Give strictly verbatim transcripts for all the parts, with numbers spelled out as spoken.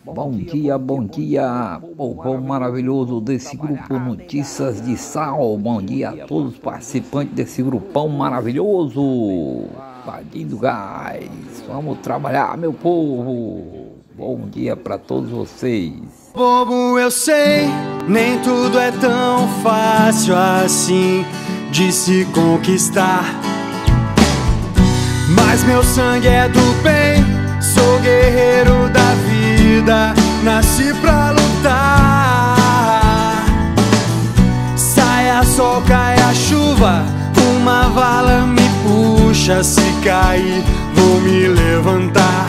Bom dia, bom dia, povo maravilhoso desse grupo Notícias de Sal. Bom dia a todos os participantes desse grupão maravilhoso. Vadinho do Gás, vamos trabalhar, meu povo. Bom dia para todos vocês. Bobo, eu sei, nem tudo é tão fácil assim de se conquistar. Mas meu sangue é do bem, sou guerreiro da vida, nasci pra lutar. Saia sol, cai a chuva, uma vala me puxa, se cair vou me levantar.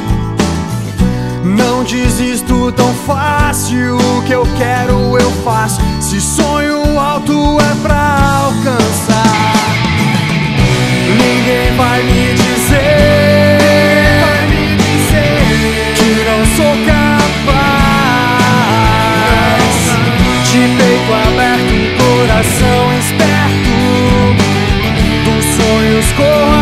Não desisto tão fácil, o que eu quero eu faço, se sonho alto é pra alcançar. Ninguém vai me dizer, vai me dizer que não sou capaz. De peito aberto, coração esperto, dos sonhos corro